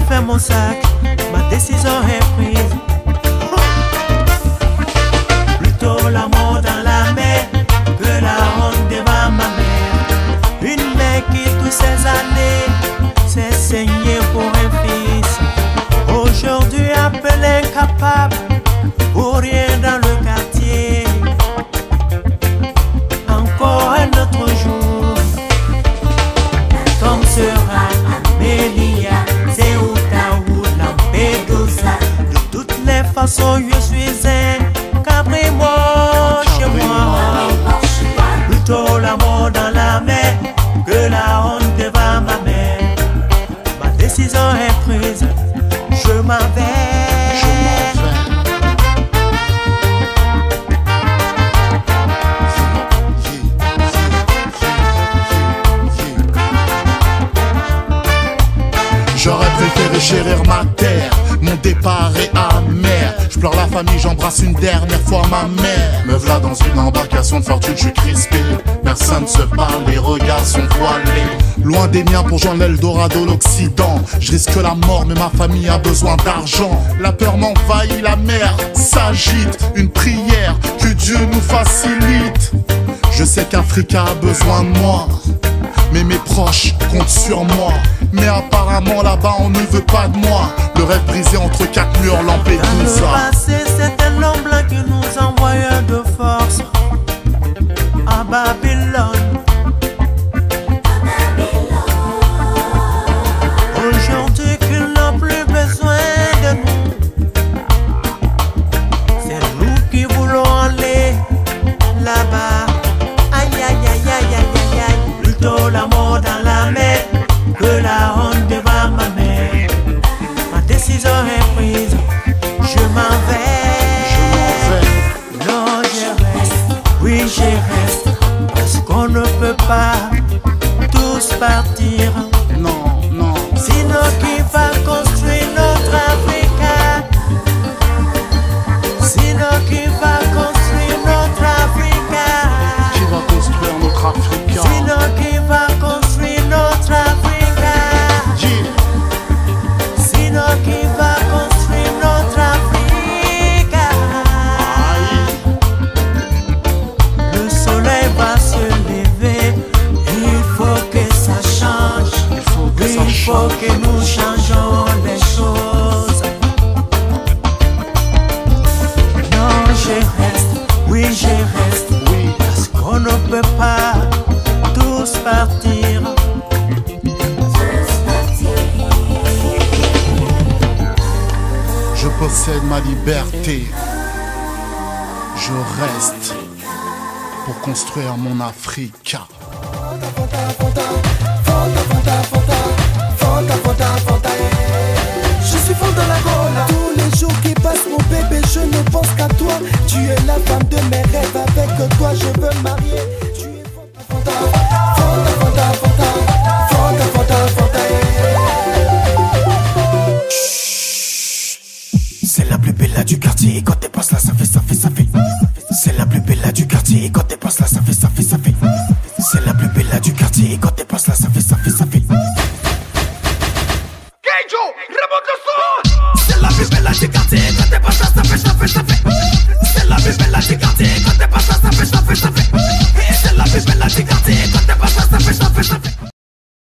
fait mon sac, ma décision est prise. Plutôt la mort dans la mer que la honte devant ma mère. Une mère qui toutes ces années s'est saignée pour un fils. Aujourd'hui appelée incapable, pour rien dans le quartier. Encore un autre jour, comme sera Amélia, Ceuta ou Lampedusa. De toutes les façons, je suis un cabrimo chez moi. Plutôt la mort dans la mer que la honte devant ma mère. Ma décision est prise, je m'en vais. J'aurais préféré chérir ma terre, mon départ est amer. Je pleure la famille, j'embrasse une dernière fois ma mère. Me v'là dans une embarcation de fortune, je suis crispé. Personne se parle, les regards sont voilés. Loin des miens pour joindre l'Eldorado, l'Occident. Je risque la mort, mais ma famille a besoin d'argent. La peur m'envahit, la mer s'agite. Une prière, que Dieu nous facilite. Je sais qu'Africa a besoin de moi, mais mes proches comptent sur moi. Mais apparemment là-bas on ne veut pas de moi. Le rêve brisé entre quatre murs, Lampedusa. Dans le passé c'était l'homme blanc qui nous envoyait de force à Babylone. Aujourd'hui qu'ils n'ont plus besoin de nous, c'est nous qui voulons aller là-bas. Aïe aïe aïe aïe aïe aïe. Plutôt la mort dans la mer que la honte devant ma mère. Ma décision est prise, je m'en vais. Non, je reste, oui je reste, parce qu'on ne peut pas tous partir. Non, non. Sinon qui va construire notre Africa? Sinon qui va construire notre Africa? Qui va construire notre Africa? Sinon qui va construire notre Africa? Sinon qui va construire notre Africa? Le soleil va se lever, il faut que ça change. Il faut que nous changeons les choses. Non, je reste, oui je reste, Oui. parce qu'on ne peut pas tous partir. Je possède ma liberté. Je reste pour construire mon Africa. Je suis fond dans la Gola. Tous les jours qui passent mon bébé, je ne pense qu'à toi. Tu es la femme de mes rêves, avec toi je veux marier. Tu es Fonta, Fonta, Fonta, Fonta, Fonta, Fonta. C'est la plus belle là du quartier, quand t'es passes là ça fait, ça fait, ça fait. C'est la plus belle là du quartier, quand t'es passes là ça fait, ça fait, ça fait. C'est la plus belle là du quartier, quand t'es passes là ça fait, ça fait, ça fait. C'est la plus belle là du quartier, quand t'es passes là ça fait, ça fait, ça fait. C'est la plus belle là du quartier, quand t'es passes là ça fait, ça fait, ça fait. C'est la plus belle là du quartier, quand t'es passes là ça fait, ça fait, ça fait.